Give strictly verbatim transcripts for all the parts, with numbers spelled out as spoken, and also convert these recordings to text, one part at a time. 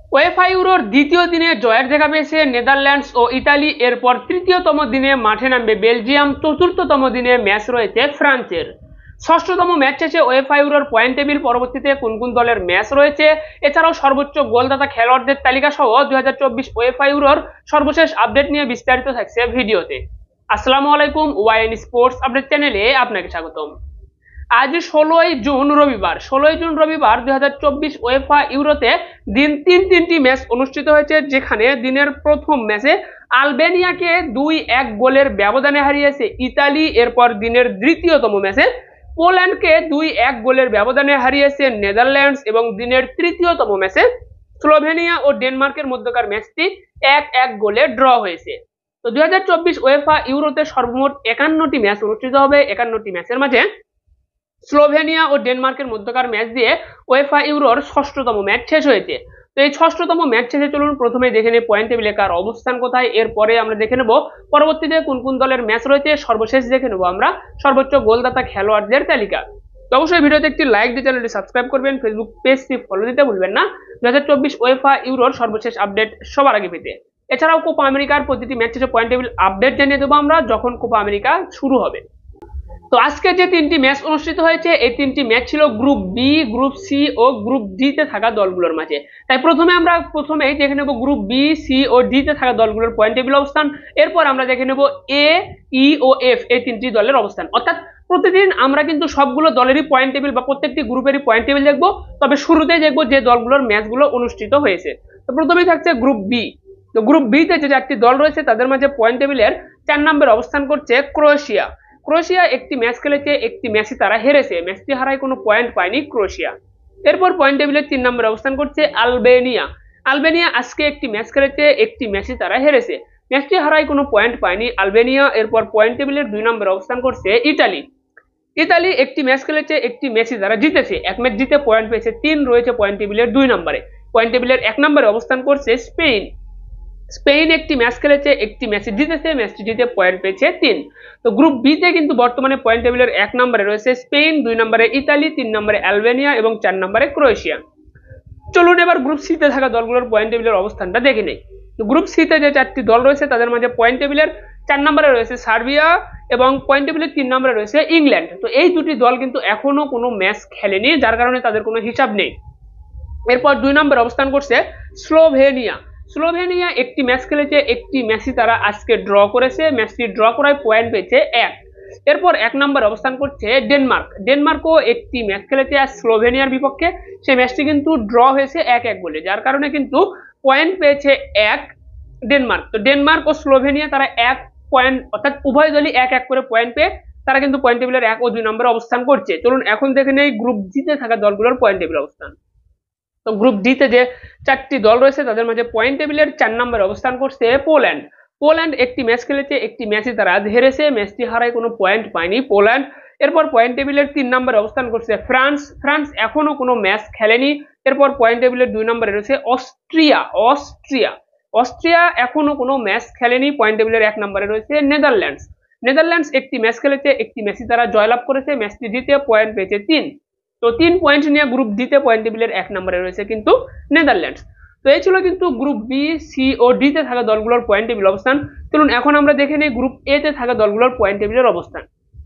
UEFA ইউরোর দ্বিতীয় দিনে জয়ের দেখা পেয়েছে নেদারল্যান্ডস ও ইতালি। এরপর তৃতীয়তম দিনে মাঠে নামবে বেলজিয়াম। চতুর্থতম দিনে ম্যাচ রয়েছে ফ্রান্সের। ষষ্ঠতম ম্যাচ শেষে ওয়েফা ইউরোর পয়েন্ট টেবিল, পরবর্তীতে কোন কোন দলের ম্যাচ রয়েছে, এছাড়াও সর্বোচ্চ গোলদাতা খেলোয়াড়দের তালিকা সহ দুই হাজার চব্বিশ ওয়েফা ইউরোর সর্বশেষ আপডেট নিয়ে বিস্তারিত থাকছে ভিডিওতে। আসসালামু আলাইকুম, ওয়াইএন স্পোর্টস আপডেট চ্যানেলে আপনাকে স্বাগতম। আজ ষোলোই জুন রবিবার ষোলোই জুন রবিবার দুই হাজার চব্বিশ ওয়েফা ইউরোতে দিন তিন তিনটি ম্যাচ অনুষ্ঠিত হয়েছে, যেখানে দিনের প্রথম ম্যাচে আলবেনিয়াকে দুই এক গোলের ব্যবধানে হারিয়েছে ইতালি। এরপর দিনের দ্বিতীয়তম ম্যাচে পোল্যান্ডকে দুই এক গোলের ব্যবধানে হারিয়েছে নেদারল্যান্ডস এবং দিনের তৃতীয়তম ম্যাচে স্লোভেনিয়া ও ডেনমার্কের মধ্যকার ম্যাচটি এক এক গোলে ড্র হয়েছে। তো দুই হাজার চব্বিশ ওয়েফা ইউরোতে সর্বমোট একান্নটি ম্যাচ অনুষ্ঠিত হবে। একান্নটি ম্যাচের মাঝে স্লোভেনিয়া ও ডেনমার্কের মধ্যকার ম্যাচ দিয়ে ওয়েফা ইউরোর ষষ্ঠতম ম্যাচ শেষ হয়েছে। তো এই ষষ্ঠতম ম্যাচ শেষে চলুন প্রথমে দেখে নেব পয়েন্ট টেবিলে কার অবস্থান কোথায়, এরপরে আমরা দেখে নেব পরবর্তীতে কোন কোন দলের ম্যাচ রয়েছে, সর্বশেষ দেখে নেব আমরা সর্বোচ্চ গোলদাতা খেলোয়াড়দের তালিকা। তো অবশ্যই ভিডিওতে একটি লাইক দিয়ে চ্যানেলটি সাবস্ক্রাইব করবেন, ফেসবুক পেজটি ফলো দিতে ভুলবেন না দুই হাজার চব্বিশ ওয়েফা ইউরোর সর্বশেষ আপডেট সবার আগে পেতে। এছাড়াও কোপা আমেরিকার প্রতিটি ম্যাচ শেষে পয়েন্ট টেবিল আপডেট জানিয়ে দেবো আমরা যখন কোপা আমেরিকা শুরু হবে। তো আজকে যে তিনটি ম্যাচ অনুষ্ঠিত হয়েছে, এই তিনটি ম্যাচ ছিল গ্রুপ বি, গ্রুপ সি ও গ্রুপ ডি তে থাকা দলগুলোর মাঝে। তাই প্রথমে আমরা প্রথমেই দেখে নেব গ্রুপ বি, সি ও ডি তে থাকা দলগুলোর পয়েন্ট টেবিল অবস্থান। এরপর আমরা দেখে নেব এ, ই ও এফ এই তিনটি দলের অবস্থান। অর্থাৎ প্রতিদিন আমরা কিন্তু সবগুলো দলেরই পয়েন্ট টেবিল বা প্রত্যেকটি গ্রুপেরই পয়েন্ট টেবিল দেখবো, তবে শুরুতে দেখবো যে দলগুলোর ম্যাচগুলো অনুষ্ঠিত হয়েছে। তো প্রথমেই থাকছে গ্রুপ বি। তো গ্রুপ বি তে যে চারটি দল রয়েছে তাদের মাঝে পয়েন্ট টেবিলের চার নম্বরে অবস্থান করছে ক্রোয়েশিয়া। ক্রোয়েশিয়া একটি ম্যাচ খেলেছে, একটি ম্যাচই তারা হেরেছে, ম্যাচটি হারায় কোনো পয়েন্ট পায়নি ক্রোয়েশিয়া। এরপর পয়েন্ট টেবিলের তিন নম্বরে অবস্থান করছে আলবেনিয়া। আলবেনিয়া আজকে একটি ম্যাচ খেলেছে, একটি ম্যাচই তারা হেরেছে, ম্যাচটি হারায় কোনো পয়েন্ট পায়নি আলবেনিয়া। এরপর পয়েন্ট টেবিলের দুই নম্বরে অবস্থান করছে ইতালি। ইতালি একটি ম্যাচ খেলেছে, একটি ম্যাচই তারা জিতেছে, এক ম্যাচ জিতে পয়েন্ট পেয়েছে তিন, রয়েছে পয়েন্ট টেবিলের দুই নম্বরে। পয়েন্ট টেবিলের এক নম্বরে অবস্থান করছে স্পেন। স্পেন একটি ম্যাচ খেলেছে, একটি ম্যাচে জিতেছে, ম্যাচটি জিতে পয়েন্ট পেয়েছে তিন। তো গ্রুপ বি তে কিন্তু বর্তমানে পয়েন্ট টেবিলের এক নম্বরে রয়েছে স্পেন, দুই নম্বরে ইতালি, তিন নম্বরে আলবেনিয়া এবং চার নম্বরে ক্রোয়েশিয়া। চলুন এবার গ্রুপ সি তে থাকা দলগুলোর পয়েন্ট টেবিলের অবস্থানটা দেখে নেই। তো গ্রুপ সি তে যে চারটি দল রয়েছে তাদের মাঝে পয়েন্ট টেবিলের চার নম্বরে রয়েছে সার্বিয়া এবং পয়েন্ট টেবিলের তিন নম্বরে রয়েছে ইংল্যান্ড। তো এই দুটি দল কিন্তু এখনো কোনো ম্যাচ খেলেনি, যার কারণে তাদের কোনো হিসাব নেই। এরপর দুই নম্বরে অবস্থান করছে স্লোভেনিয়া। স্লোভেনিয়া একটি ম্যাচ খেলেছে, একটি ম্যাচই তারা আজকে ড্র করেছে, ম্যাচটি ড্র করায় পয়েন্ট পেয়েছে এক। এরপর এক নম্বর অবস্থান করছে ডেনমার্ক। ডেনমার্কও একটি ম্যাচ খেলেছে আর স্লোভেনিয়ার বিপক্ষে, সেই ম্যাচটি কিন্তু ড্র হয়েছে এক এক গোলে, যার কারণে কিন্তু পয়েন্ট পেয়েছে এক ডেনমার্ক। তো ডেনমার্ক ও স্লোভেনিয়া তারা এক পয়েন্ট, অর্থাৎ উভয় দলই এক এক করে পয়েন্ট পেয়ে তারা কিন্তু পয়েন্ট টেবিলের এক ও দুই নম্বরে অবস্থান করছে। চলুন এখন দেখে নেই গ্রুপ জিতে থাকা দলগুলোর পয়েন্ট টেবিল অবস্থান। তো গ্রুপ ডি তে যে চারটি দল রয়েছে তাদের মাঝে পয়েন্ট টেবিলের চার নম্বরে অবস্থান করছে পোল্যান্ড। পোল্যান্ড একটি ম্যাচ খেলেছে, একটি ম্যাচই তারা আজ হেরেছে, ম্যাচটি হারায় কোনো পয়েন্ট পায়নি পোল্যান্ড। এরপর পয়েন্ট টেবিলের তিন নম্বরে অবস্থান করছে ফ্রান্স। ফ্রান্স এখনো কোনো ম্যাচ খেলেনি। এরপর পয়েন্ট টেবিলের দুই নম্বরে রয়েছে অস্ট্রিয়া। অস্ট্রিয়া অস্ট্রিয়া এখনো কোনো ম্যাচ খেলেনি। পয়েন্ট টেবিলের এক নম্বরে রয়েছে নেদারল্যান্ডস। নেদারল্যান্ডস একটি ম্যাচ খেলেছে, একটি ম্যাচই তারা জয়লাভ করেছে, ম্যাচটি জিতে পয়েন্ট পেয়েছে তিন। তো তিন পয়েন্ট নিয়ে গ্রুপ ডি তে পয়েন্ট টেবিলের এক নম্বরে রয়েছে কিন্তু নেদারল্যান্ডস। তো এই ছিল কিন্তু গ্রুপ বি, সি ও ডি তে থাকা দলগুলোর পয়েন্ট টেবিল অবস্থান। চলুন এখন আমরা দেখে নিই গ্রুপ এ তে থাকা দলগুলোর পয়েন্ট টেবিলের অবস্থান।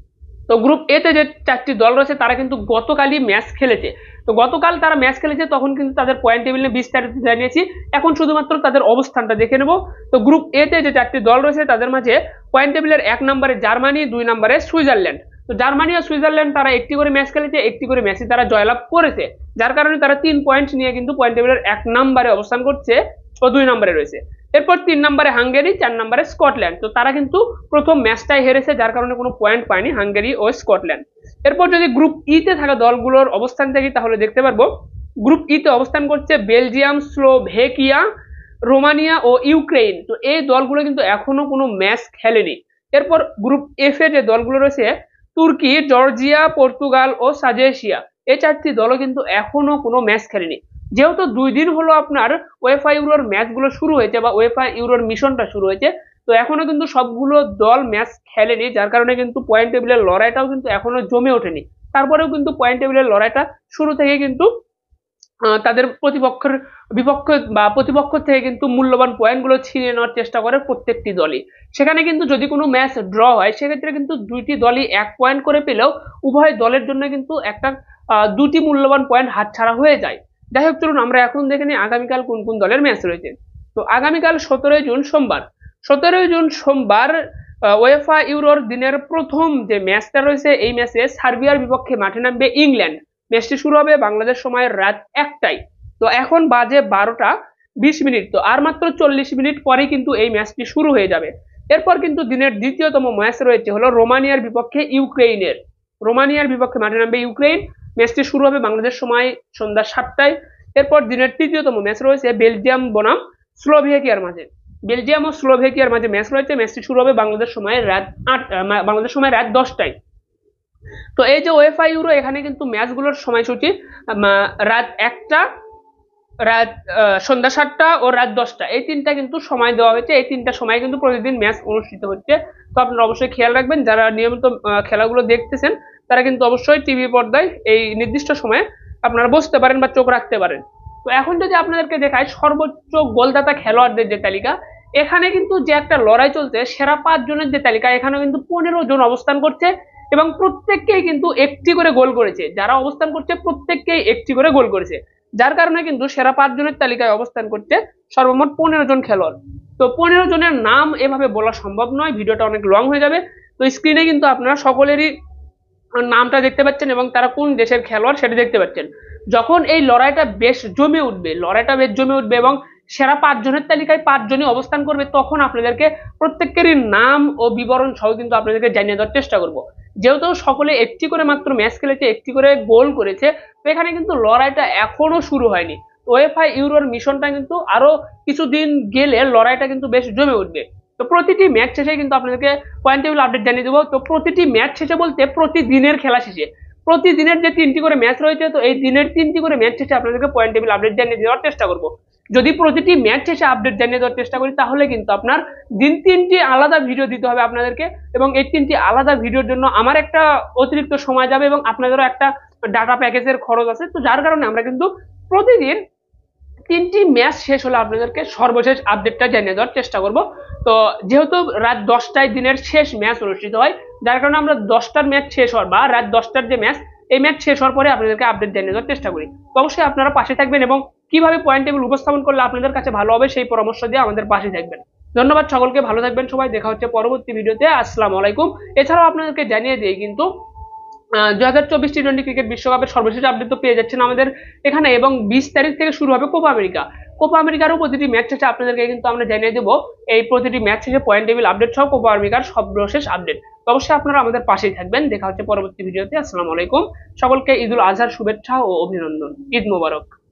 তো গ্রুপ এ তে যে চারটি দল রয়েছে তারা কিন্তু গতকালই ম্যাচ খেলেছে। তো গতকাল তারা ম্যাচ খেলেছে, তখন কিন্তু তাদের পয়েন্ট টেবিল নিয়ে বিস্তারিত জানিয়েছি, এখন শুধুমাত্র তাদের অবস্থানটা দেখে নেব। তো গ্রুপ এ তে যে চারটি দল রয়েছে তাদের মাঝে পয়েন্ট টেবিলের এক নম্বরে জার্মানি, দুই নম্বরে সুইজারল্যান্ড। তো জার্মানি আর সুইজারল্যান্ড তারা একটি করে ম্যাচ খেলেছে, একটি করে ম্যাচে তারা জয়লাভ করেছে, যার কারণে তারা তিন পয়েন্ট নিয়ে কিন্তু পয়েন্ট টেবিলের এক নম্বরে অবস্থান করছে ও দুই নম্বরে রয়েছে। এরপর তিন নম্বরে হাঙ্গেরি, চার নম্বরে স্কটল্যান্ড। তো তারা কিন্তু প্রথম ম্যাচটাই হেরেছে, যার কারণে কোনো পয়েন্ট পায়নি হাঙ্গেরি ও স্কটল্যান্ড। এরপর যদি গ্রুপ ই তে থাকা দলগুলোর অবস্থান দেখি তাহলে দেখতে পারবো গ্রুপ ই তে অবস্থান করছে বেলজিয়াম, স্লোভেকিয়া, রোমানিয়া ও ইউক্রেন। তো এই দলগুলো কিন্তু এখনো কোনো ম্যাচ খেলেনি। এরপর গ্রুপ এফ এ যে দলগুলো রয়েছে তুর্কি, জর্জিয়া, পর্তুগাল ও সাজেশিয়া, এই চারটি দলও কিন্তু এখনো কোনো ম্যাচ খেলেনি। যেহেতু দুই দিন হলো আপনার ওয়েফা ইউরোর ম্যাচগুলো শুরু হয়েছে বা ওয়েফা ইউরোর মিশনটা শুরু হয়েছে, তো এখনো কিন্তু সবগুলো দল ম্যাচ খেলেনি, যার কারণে কিন্তু পয়েন্ট টেবিলের লড়াইটাও কিন্তু এখনো জমে ওঠেনি। তারপরেও কিন্তু পয়েন্ট টেবিলের লড়াইটা শুরু থেকে কিন্তু তাদের প্রতিপক্ষের বিপক্ষ বা প্রতিপক্ষ থেকে কিন্তু মূল্যবান পয়েন্টগুলো ছিনিয়ে নেওয়ার চেষ্টা করে প্রত্যেকটি দলই। সেখানে কিন্তু যদি কোনো ম্যাচ ড্র হয় সেক্ষেত্রে কিন্তু দুইটি দলই এক পয়েন্ট করে পেলেও উভয় দলের জন্য কিন্তু একটা দুটি মূল্যবান পয়েন্ট হাতছাড়া হয়ে যায়। যাই হোক, চলুন আমরা এখন দেখে নিই আগামীকাল কোন কোন দলের ম্যাচ রয়েছে। তো আগামীকাল সতেরোই জুন সোমবার সতেরোই জুন সোমবার ওয়েফা ইউরোর দিনের প্রথম যে ম্যাচটা রয়েছে, এই ম্যাচে সার্বিয়ার বিপক্ষে মাঠে নামবে ইংল্যান্ড। ম্যাচটি শুরু হবে বাংলাদেশ সময়ের রাত একটায়। তো এখন বাজে বারোটা বিশ মিনিট, তো আর মাত্র চল্লিশ মিনিট পরেই কিন্তু এই ম্যাচটি শুরু হয়ে যাবে। এরপর কিন্তু দিনের দ্বিতীয়তম ম্যাচ রয়েছে হলো রোমানিয়ার বিপক্ষে ইউক্রেইনের। রোমানিয়ার বিপক্ষে মাঠে নামবে ইউক্রেইন। ম্যাচটি শুরু হবে বাংলাদেশ সময় সন্ধ্যা সাতটায়। এরপর দিনের তৃতীয়তম ম্যাচ রয়েছে বেলজিয়াম বনাম স্লোভেকিয়ার মাঝে। বেলজিয়াম ও স্লোভেকিয়ার মাঝে ম্যাচ রয়েছে। ম্যাচটি শুরু হবে বাংলাদেশ সময় রাত আট বাংলাদেশ সময় রাত দশটায়। তো এই যে ওয়েফা ইউরো, এখানে কিন্তু ম্যাচগুলোর সময়সূচি রাত একটা, রাত সন্ধ্যা সাতটা ও রাত দশটা, এই তিনটা কিন্তু সময় দেওয়া হয়েছে। এই তিনটা সময় কিন্তু প্রতিদিন ম্যাচ অনুষ্ঠিত হচ্ছে। তো আপনারা অবশ্যই খেয়াল রাখবেন, যারা নিয়মিত খেলাগুলো দেখতেছেন তারা কিন্তু অবশ্যই টিভি পর্দায় এই নির্দিষ্ট সময়ে আপনারা বসতে পারেন বা চোখ রাখতে পারেন। তো এখন যদি আপনাদেরকে দেখায় সর্বোচ্চ গোলদাতা খেলোয়াড়দের যে তালিকা, এখানে কিন্তু যে একটা লড়াই চলছে সেরা পাঁচ জনের যে তালিকা, এখানে কিন্তু পনেরো জন অবস্থান করছে এবং প্রত্যেককেই কিন্তু একটি করে গোল করেছে। যারা অবস্থান করছে প্রত্যেককেই একটি করে গোল করেছে, যার কারণে কিন্তু সেরা পাঁচ জনের তালিকায় অবস্থান করছে সর্বমোট পনেরো জন খেলোয়াড়। তো পনেরো জনের নাম এভাবে বলা সম্ভব নয়, ভিডিওটা অনেক লং হয়ে যাবে। তো স্ক্রিনে কিন্তু আপনারা সকলেরই নামটা দেখতে পাচ্ছেন এবং তারা কোন দেশের খেলোয়াড় সেটা দেখতে পাচ্ছেন। যখন এই লড়াইটা বেশ জমে উঠবে লড়াইটা বেশ জমে উঠবে এবং সেরা পাঁচ জনের তালিকায় পাঁচজনই অবস্থান করবে, তখন আপনাদেরকে প্রত্যেকেরই নাম ও বিবরণ সহ কিন্তু আপনাদেরকে জানিয়ে দেওয়ার চেষ্টা করব। যেহেতু সকলে একটি করে মাত্র ম্যাচ খেলেছে, একটি করে গোল করেছে, তো এখানে কিন্তু লড়াইটা এখনো শুরু হয়নি। ওয়েফা ইউরোর মিশনটা কিন্তু আরো কিছুদিন গেলে লড়াইটা কিন্তু বেশ জমে উঠবে। তো প্রতিটি ম্যাচ শেষে কিন্তু আপনাদেরকে পয়েন্ট টেবিল আপডেট জানিয়ে দেবো। তো প্রতিটি ম্যাচ শেষে বলতে প্রতিদিনের খেলা শেষে, প্রতিদিনের যে তিনটি করে ম্যাচ রয়েছে, তো এই দিনের তিনটি করে ম্যাচ শেষে আপনাদেরকে পয়েন্ট টেবিল আপডেট জানিয়ে দেওয়ার চেষ্টা করব। যদি প্রতিটি ম্যাচ শেষে আপডেট জানিয়ে দেওয়ার চেষ্টা করি তাহলে কিন্তু আপনার দিন তিনটি আলাদা ভিডিও দিতে হবে আপনাদেরকে, এবং এই তিনটি আলাদা ভিডিওর জন্য আমার একটা অতিরিক্ত সময় যাবে এবং আপনাদেরও একটা ডাটা প্যাকেজের খরচ আছে। তো যার কারণে আমরা কিন্তু প্রতিদিন তিনটি ম্যাচ শেষ হলে আপনাদেরকে সর্বশেষ আপডেটটা জানিয়ে দেওয়ার চেষ্টা করব। তো যেহেতু রাত দশটায় দিনের শেষ ম্যাচ অনুষ্ঠিত হয়, যার কারণে আমরা দশটার ম্যাচ শেষ হওয়ার বা রাত দশটার যে ম্যাচ, এই ম্যাচ শেষ হওয়ার পরে আপনাদেরকে আপডেট জানিয়ে দেওয়ার চেষ্টা করি। তো অবশ্যই আপনারা পাশে থাকবেন এবং কিভাবে পয়েন্ট টেবিল উপস্থাপন করলে আপনাদের কাছে ভালো হবে সেই পরামর্শ দিয়ে আমাদের পাশে থাকবেন। ধন্যবাদ সকলকে, ভালো থাকবেন সবাই, দেখা হচ্ছে পরবর্তী ভিডিওতে। আসসালামু আলাইকুম। এছাড়াও আপনাদেরকে জানিয়ে দিই কিন্তু দুই হাজার চব্বিশ টি টোয়েন্টি ক্রিকেট বিশ্বকাপের সর্বশেষ আপডেট তো পেয়ে যাচ্ছেন আমাদের এখানে, এবং বিশ তারিখ থেকে শুরু হবে কোপা আমেরিকা। কোপা আমেরিকারও প্রতিটি ম্যাচ শেষে আপনাদেরকে কিন্তু আমরা জানিয়ে দেবো এই প্রতিটি ম্যাচ শেষে পয়েন্ট টেবিল আপডেট সহ কোপা আমেরিকার সর্বশেষ আপডেট। অবশ্যই আপনারা আমাদের পাশেই থাকবেন। দেখা হচ্ছে পরবর্তী ভিডিওতে। আসসালামু আলাইকুম। সকলকে ঈদুল আজহার শুভেচ্ছা ও অভিনন্দন। ঈদ মোবারক।